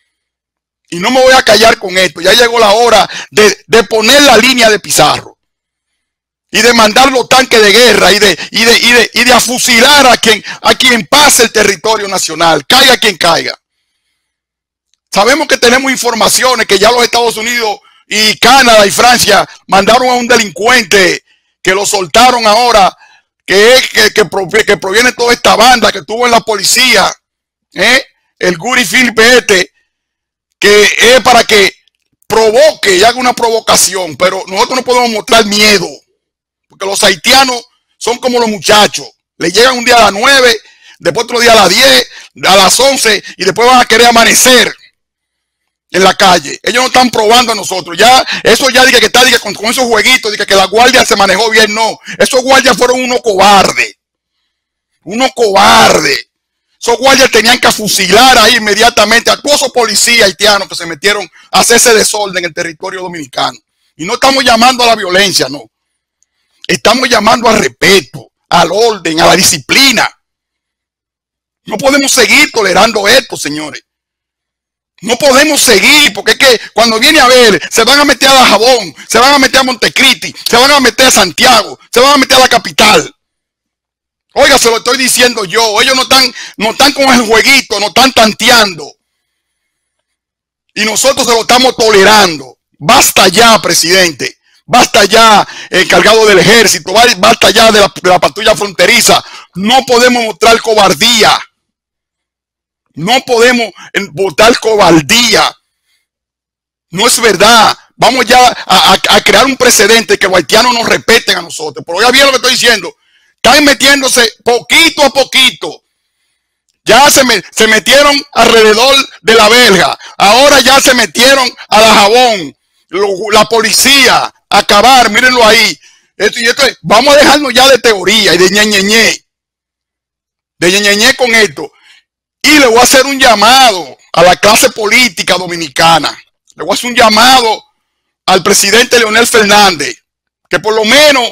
y no me voy a callar con esto, ya llegó la hora de poner la línea de Pizarro y de mandar los tanques de guerra y de afusilar a quien pase el territorio nacional, caiga quien caiga. Sabemos que tenemos informaciones que ya los Estados Unidos y Canadá y Francia mandaron a un delincuente que lo soltaron ahora, que proviene de toda esta banda que tuvo en la policía, el Guri Philippe, que es para que provoque y haga una provocación, pero nosotros no podemos mostrar miedo, porque los haitianos son como los muchachos, le llegan un día a las 9, después otro día a las 10, a las 11 y después van a querer amanecer en la calle. Ellos no están probando a nosotros. Ya, eso ya diga que está con esos jueguitos, diga que la guardia se manejó bien. No, esos guardias fueron unos cobardes. Unos cobardes. Esos guardias tenían que fusilar ahí inmediatamente a todos esos policías haitianos que se metieron a hacer ese desorden en el territorio dominicano. Y no estamos llamando a la violencia, no. Estamos llamando al respeto, al orden, a la disciplina. No podemos seguir tolerando esto, señores. No podemos seguir, porque es que cuando viene a ver, se van a meter a Dajabón, se van a meter a Montecristi, se van a meter a Santiago, se van a meter a la capital. Oiga, se lo estoy diciendo yo. Ellos no están con el jueguito, no están tanteando. Y nosotros se lo estamos tolerando. Basta ya, presidente. Basta ya, encargado del ejército. Basta ya de la patrulla fronteriza. No podemos mostrar cobardía. No podemos votar cobardía. No es verdad. Vamos ya a crear un precedente que los haitianos nos respeten a nosotros. Pero ya bien lo que estoy diciendo. Están metiéndose poquito a poquito. Ya se metieron alrededor de la verja. Ahora ya se metieron a Dajabón. La policía a acabar. Mírenlo ahí. Vamos a dejarnos ya de teoría y de ñeñeñe. De ñeñeñe con esto. Y le voy a hacer un llamado a la clase política dominicana. Le voy a hacer un llamado al presidente Leonel Fernández, que por lo menos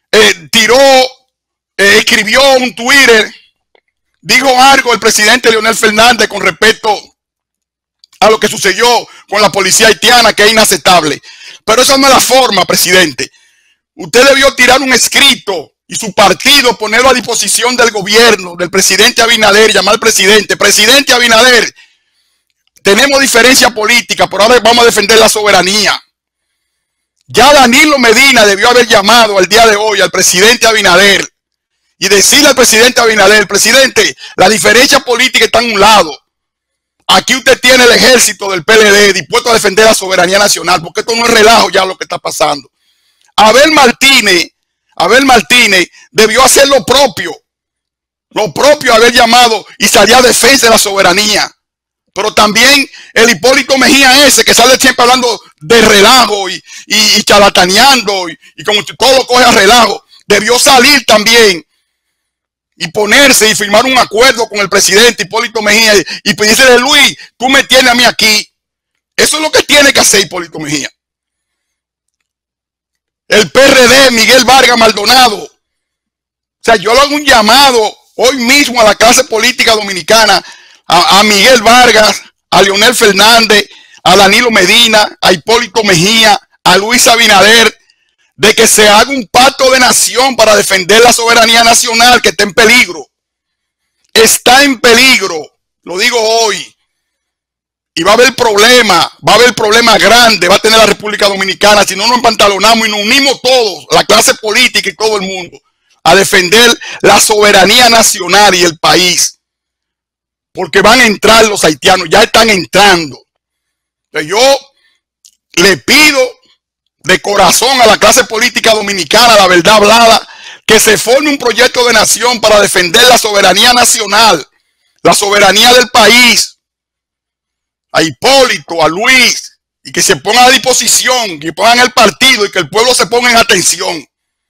escribió un Twitter, dijo algo el presidente Leonel Fernández con respecto a lo que sucedió con la policía haitiana, que es inaceptable. Pero esa no es la forma, presidente. Usted debió tirar un escrito y su partido ponerlo a disposición del gobierno, del presidente Abinader, llamar al presidente Abinader, tenemos diferencia política, pero ahora vamos a defender la soberanía. Ya Danilo Medina debió haber llamado al día de hoy al presidente Abinader y decirle al presidente Abinader: presidente, la diferencia política está en un lado. Aquí usted tiene el ejército del PLD dispuesto a defender la soberanía nacional, porque esto no es relajo ya lo que está pasando. Abel Martínez debió hacer lo propio, haber llamado y salir a defensa de la soberanía. Pero también el Hipólito Mejía ese que sale siempre hablando de relajo y charlataneando y como todo lo coge a relajo, debió salir también y ponerse y firmar un acuerdo con el presidente Hipólito Mejía y pedirle: Luis, tú me tienes a mí aquí. Eso es lo que tiene que hacer Hipólito Mejía. El PRD, Miguel Vargas Maldonado. O sea, yo le hago un llamado hoy mismo a la clase política dominicana, a Miguel Vargas, a Leonel Fernández, a Danilo Medina, a Hipólito Mejía, a Luis Abinader, de que se haga un pacto de nación para defender la soberanía nacional, que está en peligro. Está en peligro, lo digo hoy. Y va a haber problemas grandes, va a tener la República Dominicana si no nos empantalonamos y nos unimos todos, la clase política y todo el mundo, a defender la soberanía nacional y el país. Porque van a entrar los haitianos, ya están entrando. Entonces yo le pido de corazón a la clase política dominicana, la verdad hablada, que se forme un proyecto de nación para defender la soberanía nacional, la soberanía del país, a Hipólito, a Luis, y que se pongan a disposición, que pongan el partido y que el pueblo se ponga en atención.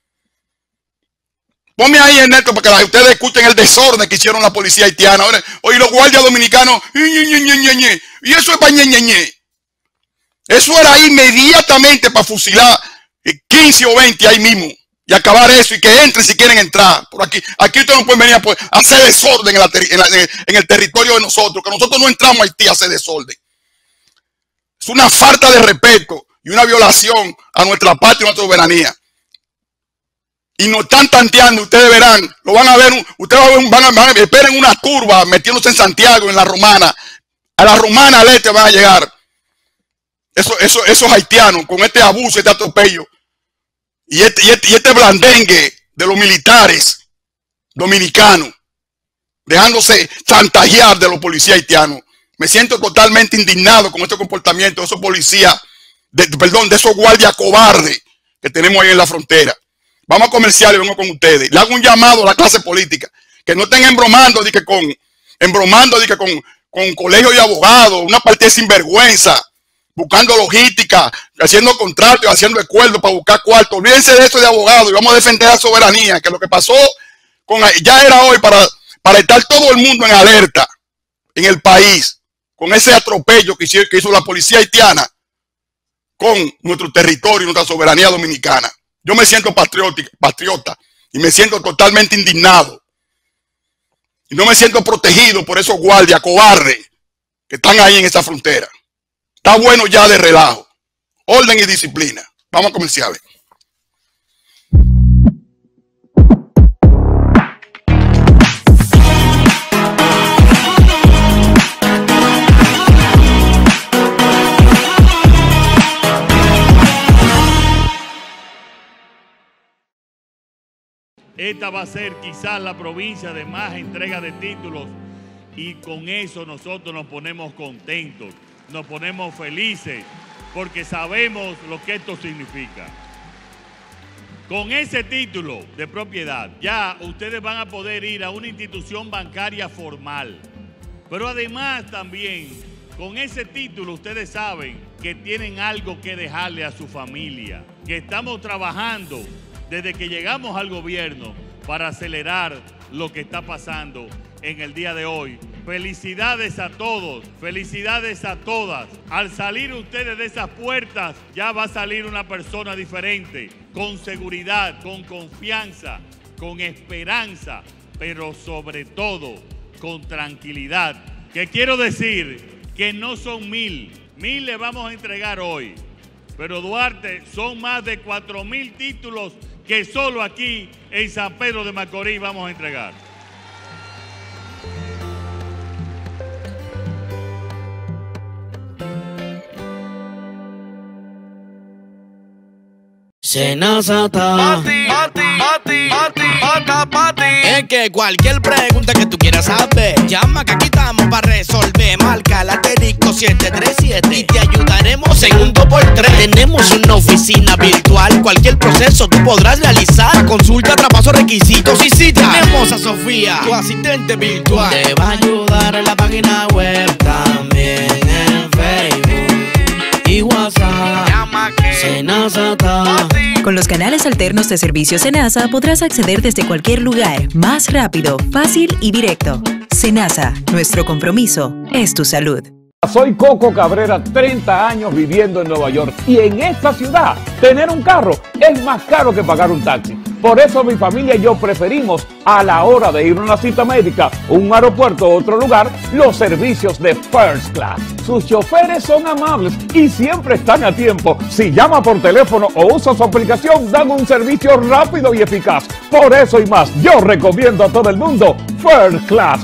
Ponme ahí, Ernesto, para que ustedes escuchen el desorden que hicieron la policía haitiana. Oye, los guardias dominicanos, y eso es para ñeñeñe. Eso era inmediatamente para fusilar 15 o 20 ahí mismo y acabar eso y que entren si quieren entrar. Por aquí ustedes no pueden venir a hacer desorden en el territorio de nosotros, que nosotros no entramos a Haití a hacer desorden. Es una falta de respeto y una violación a nuestra patria y nuestra soberanía. Y nos están tanteando, ustedes verán, lo van a ver, ustedes van a esperen una curva metiéndose en Santiago, en la Romana. A la Romana al este van a llegar. Esos haitianos con este abuso, este atropello y este blandengue de los militares dominicanos, dejándose chantajear de los policías haitianos. Me siento totalmente indignado con este comportamiento de esos policías, de esos guardias cobardes que tenemos ahí en la frontera. Vamos a comercial y vengo con ustedes. Le hago un llamado a la clase política, que no estén embromando con colegios de abogados, una partida sinvergüenza, buscando logística, haciendo contratos, haciendo acuerdos para buscar cuartos. Olvídense de eso de abogados y vamos a defender la soberanía, que lo que pasó ya era hoy para estar todo el mundo en alerta en el país, con ese atropello que hizo la policía haitiana con nuestro territorio y nuestra soberanía dominicana. Yo me siento patriota y me siento totalmente indignado. Y no me siento protegido por esos guardias cobardes que están ahí en esa frontera. Está bueno ya de relajo. Orden y disciplina. Vamos a comerciales. Esta va a ser quizás la provincia de más entrega de títulos y con eso nosotros nos ponemos contentos, nos ponemos felices porque sabemos lo que esto significa. Con ese título de propiedad ya ustedes van a poder ir a una institución bancaria formal, pero además también con ese título ustedes saben que tienen algo que dejarle a su familia, que estamos trabajando desde que llegamos al gobierno para acelerar lo que está pasando en el día de hoy. Felicidades a todos, felicidades a todas. Al salir ustedes de esas puertas, ya va a salir una persona diferente, con seguridad, con confianza, con esperanza, pero sobre todo con tranquilidad. Que quiero decir que no son 1000 le vamos a entregar hoy, pero Duarte son más de 4000 títulos que solo aquí en San Pedro de Macorís vamos a entregar. Senasa Pati. Es que cualquier pregunta que tú quieras saber, llama que aquí estamos para resolver. Marca el asterisco 737 y te ayudaremos en un 2x3. Tenemos una oficina virtual, cualquier proceso tú podrás realizar. Consulta, traspaso, requisitos y cita. Tenemos a Sofía, tu asistente virtual. Te va a ayudar en la página web, también en Facebook y WhatsApp. Llama que Senasa Con los canales alternos de servicio Senasa podrás acceder desde cualquier lugar, más rápido, fácil y directo. Senasa, nuestro compromiso es tu salud. Soy Coco Cabrera, 30 años viviendo en Nueva York y en esta ciudad tener un carro es más caro que pagar un taxi. Por eso mi familia y yo preferimos a la hora de ir a una cita médica, un aeropuerto o otro lugar, los servicios de First Class. Sus choferes son amables y siempre están a tiempo. Si llama por teléfono o usa su aplicación, dan un servicio rápido y eficaz. Por eso y más, yo recomiendo a todo el mundo First Class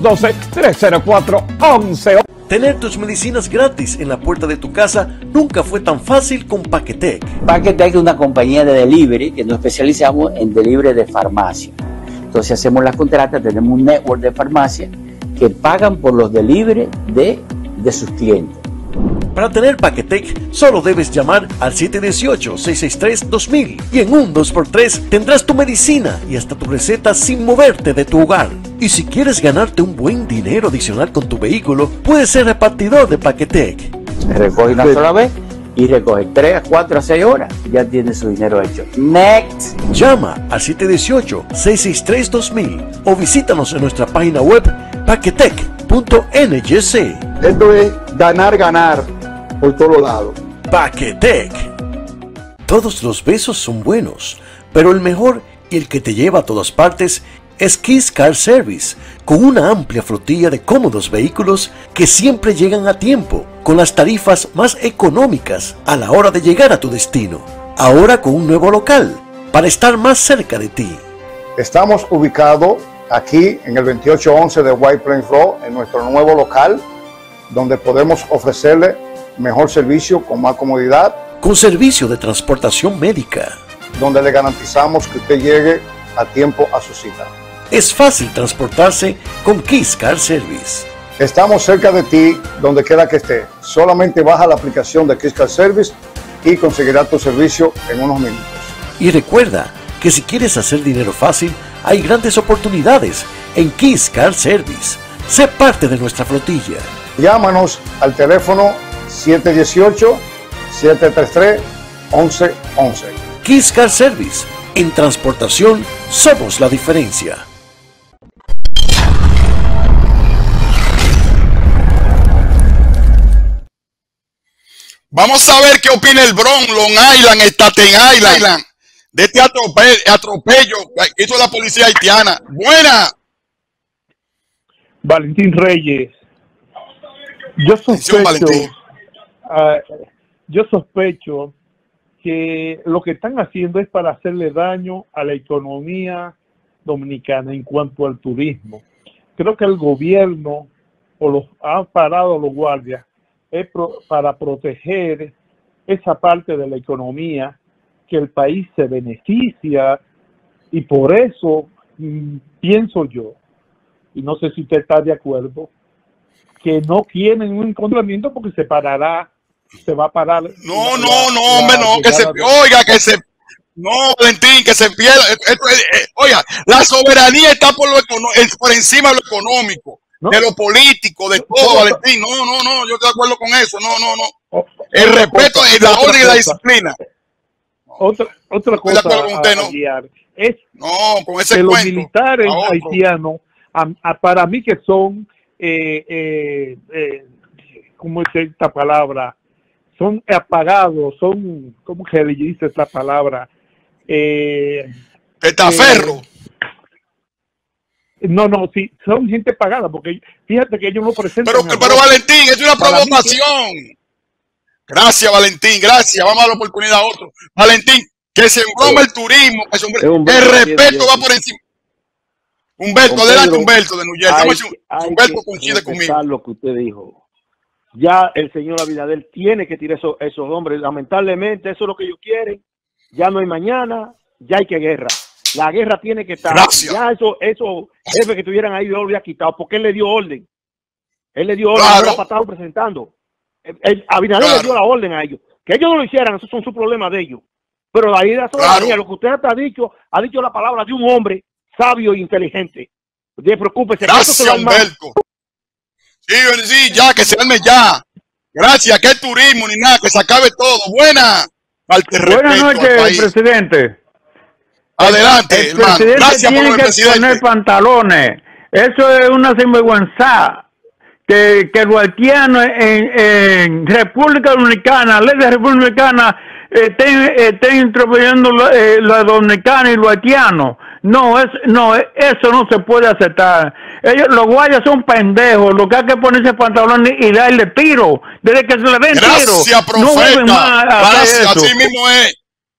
212-304-11. Tener tus medicinas gratis en la puerta de tu casa nunca fue tan fácil con Paquetec. Paquetec es una compañía de delivery que nos especializamos en delivery de farmacia. Entonces hacemos las contratas, tenemos un network de farmacia que pagan por los delivery de sus clientes. Para tener Paquetec, solo debes llamar al 718-663-2000 y en un 2x3 tendrás tu medicina y hasta tu receta sin moverte de tu hogar. Y si quieres ganarte un buen dinero adicional con tu vehículo, puedes ser repartidor de Paquetec. Recoge una sola vez y recoge 3, 4, 6 horas. Ya tienes su dinero hecho. Next. Llama al 718-663-2000 o visítanos en nuestra página web paquetec.nyc. Esto es ganar por todos lados. Paquetec. Todos los besos son buenos, pero el mejor y el que te lleva a todas partes es Kiss Car Service, con una amplia flotilla de cómodos vehículos que siempre llegan a tiempo, con las tarifas más económicas a la hora de llegar a tu destino. Ahora con un nuevo local, para estar más cerca de ti. Estamos ubicados aquí en el 2811 de White Plains Road, en nuestro nuevo local, donde podemos ofrecerle mejor servicio con más comodidad. Con servicio de transportación médica. Donde le garantizamos que usted llegue a tiempo a su cita. Es fácil transportarse con Kiss Car Service. Estamos cerca de ti, donde quiera que esté. Solamente baja la aplicación de Kiss Car Service y conseguirá tu servicio en unos minutos. Y recuerda que si quieres hacer dinero fácil, hay grandes oportunidades en Kiss Car Service. Sé parte de nuestra flotilla. Llámanos al teléfono 718-733-1111. Kiss Car Service. En transportación somos la diferencia. Vamos a ver qué opina el Bronx, Long Island, Staten Island, de este atropello que hizo la policía haitiana. Buena. Valentín Reyes. Yo sospecho que lo que están haciendo es para hacerle daño a la economía dominicana en cuanto al turismo. Creo que el gobierno ha parado los guardias para proteger esa parte de la economía que el país se beneficia, y por eso pienso yo, y no sé si usted está de acuerdo, que no quieren un encontramiento porque se va a parar. Valentín, que se pierda. Oiga, la soberanía está por encima de lo económico, de lo político, de todo, Valentín. No, yo estoy de acuerdo con eso. No. El respeto, la orden y la disciplina. Otra cosa es con ese que cuento, los militares haitianos, para mí que son, ¿cómo es esta palabra? Son apagados, son, ¿cómo se le dice esta palabra? Petaferro. Sí, son gente pagada, porque fíjate que ellos no presentan. Pero Valentín, es una provocación. Gracias, Valentín, gracias. Vamos a dar la oportunidad a otro. Valentín, que se embroma el turismo, el respeto va por encima. Humberto, adelante, Humberto de New Jersey. Humberto coincide conmigo. Lo que usted dijo. Ya el señor Abinader tiene que tirar esos hombres. Lamentablemente, eso es lo que ellos quieren. Ya no hay mañana, ya hay que guerra. La guerra tiene que estar. Gracias. Ya esos jefes que estuvieran ahí, yo lo había quitado, porque él le dio orden. Él le dio orden, claro. no era pasado presentando. Abinader le dio la orden a ellos. Que ellos no lo hicieran, esos son sus problemas de ellos. Pero ahí la soberanía, lo que usted ha dicho la palabra de un hombre sabio e inteligente. No preocúpese. Gracias, Humberto. Sí, ya, que se arme ya. Gracias, que el turismo ni nada, que se acabe todo. Buenas noches, presidente. Adelante, el presidente tiene que poner pantalones. Eso es una sinvergüenza. Que los haitianos en República Dominicana, ley de República Dominicana, estén introduciendo los dominicanos y los haitianos. No, eso no se puede aceptar. Los guayas son pendejos. Lo que hay que ponerse pantalones y darle tiro. Desde que se le den tiro. Gracias, profeta. Gracias, así mismo es.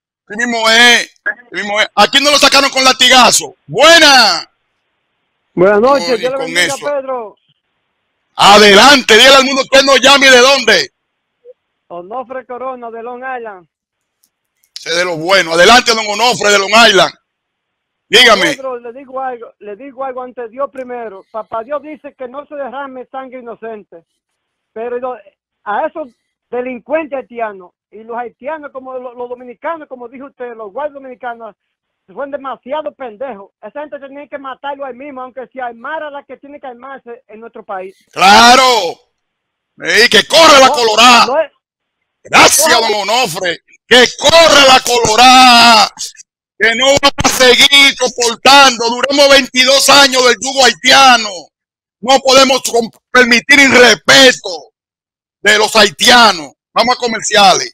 Aquí no lo sacaron con latigazo. Buenas noches, yo le bendiga, Pedro. Adelante, dígale al mundo que no llame. ¿De dónde? Onofre Corona, de Long Island. Sé de lo bueno. Adelante, don Onofre, de Long Island. Dígame. Pedro, le digo algo ante Dios primero. Papá Dios dice que no se derrame sangre inocente. Pero a esos delincuentes haitianos, y los haitianos como los dominicanos, como dijo usted, los guardias dominicanos, son demasiado pendejos. Esa gente tenía que matarlo ahí mismo, aunque se armara la que tiene que armarse en nuestro país. ¡Claro! ¡Que corre la colorada! Gracias, don Onofre. ¡Que corre la colorada! Que no va a seguir soportando. Duramos 22 años del yugo haitiano. No podemos permitir irrespeto de los haitianos. Vamos a comerciales.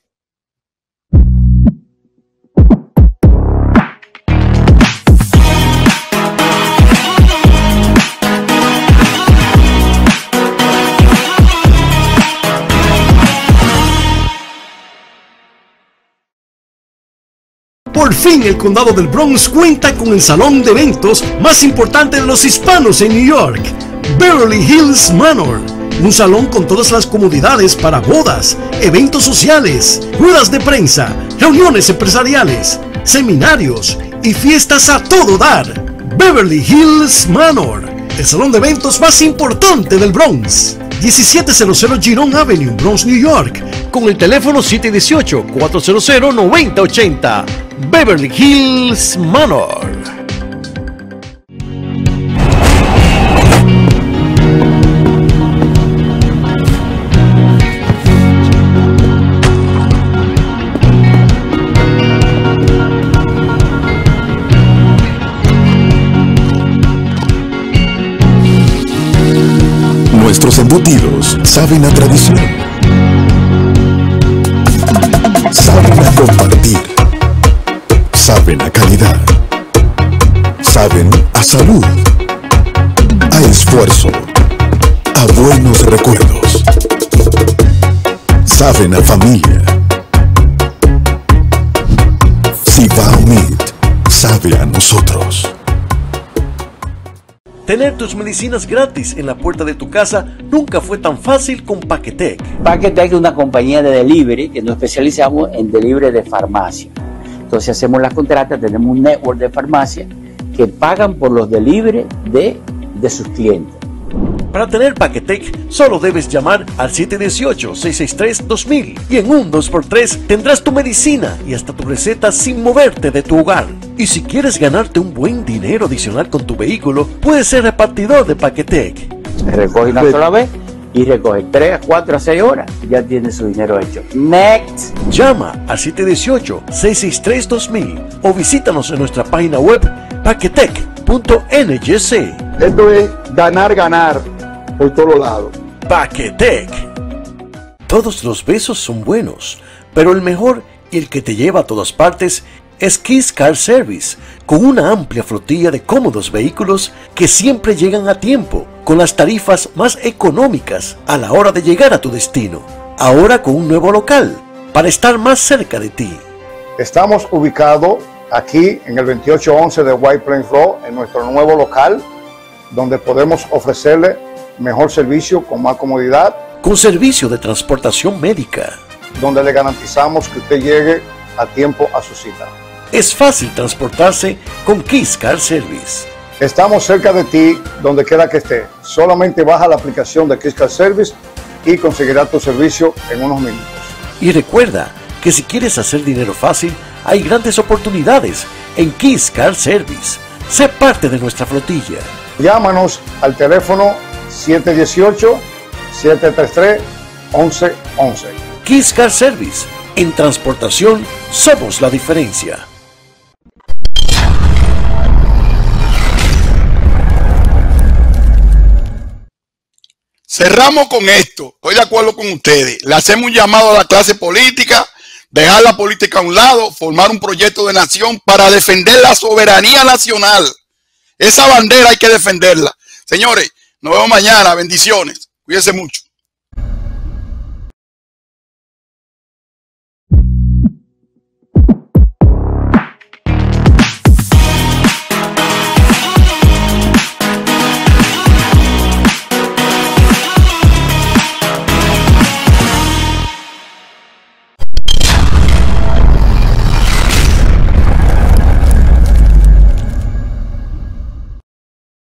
Por fin el condado del Bronx cuenta con el salón de eventos más importante de los hispanos en New York, Beverly Hills Manor. Un salón con todas las comodidades para bodas, eventos sociales, ruedas de prensa, reuniones empresariales, seminarios y fiestas a todo dar. Beverly Hills Manor, el salón de eventos más importante del Bronx. 1700 Giron Avenue, Bronx, New York, con el teléfono 718-400-9080. Beverly Hills Manor. Nuestros embutidos saben a tradición, saben a compartir, saben a calidad, saben a salud, a esfuerzo, a buenos recuerdos, saben a familia. Cibao Meat sabe a nosotros. Tener tus medicinas gratis en la puerta de tu casa nunca fue tan fácil con Paquetec. Paquetec es una compañía de delivery que nos especializamos en delivery de farmacia. Entonces hacemos las contratas, tenemos un network de farmacia que pagan por los delivery de sus clientes. Para tener Paquetec, solo debes llamar al 718-663-2000 y en un 2x3 tendrás tu medicina y hasta tu receta sin moverte de tu hogar. Y si quieres ganarte un buen dinero adicional con tu vehículo, puedes ser repartidor de Paquetec. Recoge una sola vez y recoge 3, 4, 6 horas. Ya tiene su dinero hecho. Next. Llama al 718-663-2000 o visítanos en nuestra página web paquetec.nyc. Esto es ganar por todos lados. Paquetec. Todos los besos son buenos, pero el mejor y el que te lleva a todas partes es Kiss Car Service, con una amplia flotilla de cómodos vehículos que siempre llegan a tiempo, con las tarifas más económicas a la hora de llegar a tu destino. Ahora con un nuevo local, para estar más cerca de ti. Estamos ubicados aquí en el 2811 de White Plains Road, en nuestro nuevo local, donde podemos ofrecerle mejor servicio con más comodidad. Con servicio de transportación médica. Donde le garantizamos que usted llegue a tiempo a su cita. Es fácil transportarse con Keys Car Service. Estamos cerca de ti, donde quiera que esté. Solamente baja la aplicación de Keys Car Service y conseguirá tu servicio en unos minutos. Y recuerda que si quieres hacer dinero fácil, hay grandes oportunidades en Keys Car Service. Sé parte de nuestra flotilla. Llámanos al teléfono 718-733-1111. Keys Car Service. En transportación somos la diferencia. Cerramos con esto. Estoy de acuerdo con ustedes. Le hacemos un llamado a la clase política, dejar la política a un lado, formar un proyecto de nación para defender la soberanía nacional. Esa bandera hay que defenderla. Señores, nos vemos mañana. Bendiciones. Cuídense mucho.